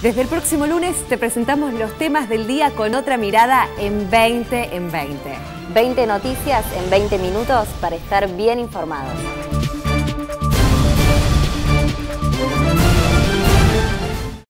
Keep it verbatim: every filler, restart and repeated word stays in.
Desde el próximo lunes te presentamos los temas del día con otra mirada en veinte en veinte. veinte noticias en veinte minutos para estar bien informados.